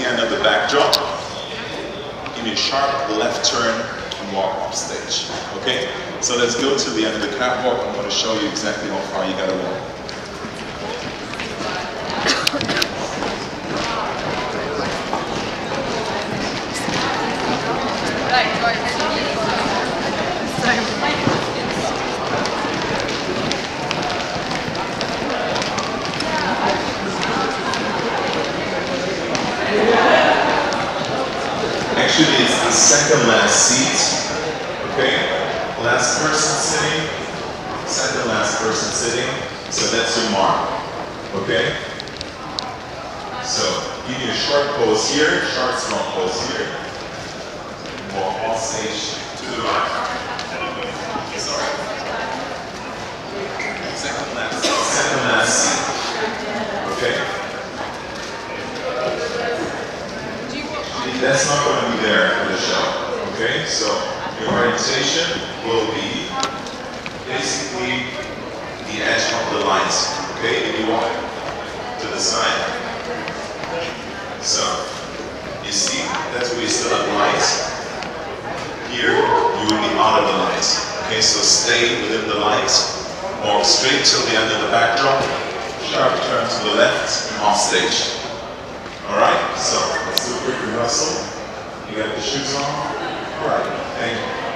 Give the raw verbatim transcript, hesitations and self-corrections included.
the end of the backdrop, give me a sharp left turn and walk off stage. Okay? So let's go to the end of the catwalk. I'm going to show you exactly how far you got to walk. Actually, it's the second last seat, okay? Last person sitting, second last person sitting, so that's your mark, okay? So, give me a short pose here, short strong pose here. Walk off stage to the right. Sorry. Second last, second last seat, okay? That's not going to be there for the show, okay? So your orientation will be basically the edge of the lights, okay? If you walk to the side. So you see, that's where you still have lights. Here you will be out of the lights, okay? So stay within the lights, walk straight till the end of the backdrop, sharp turn to the left, and off stage. Alright, so let's do a quick rehearsal. You got the shoes on? Alright, thank you.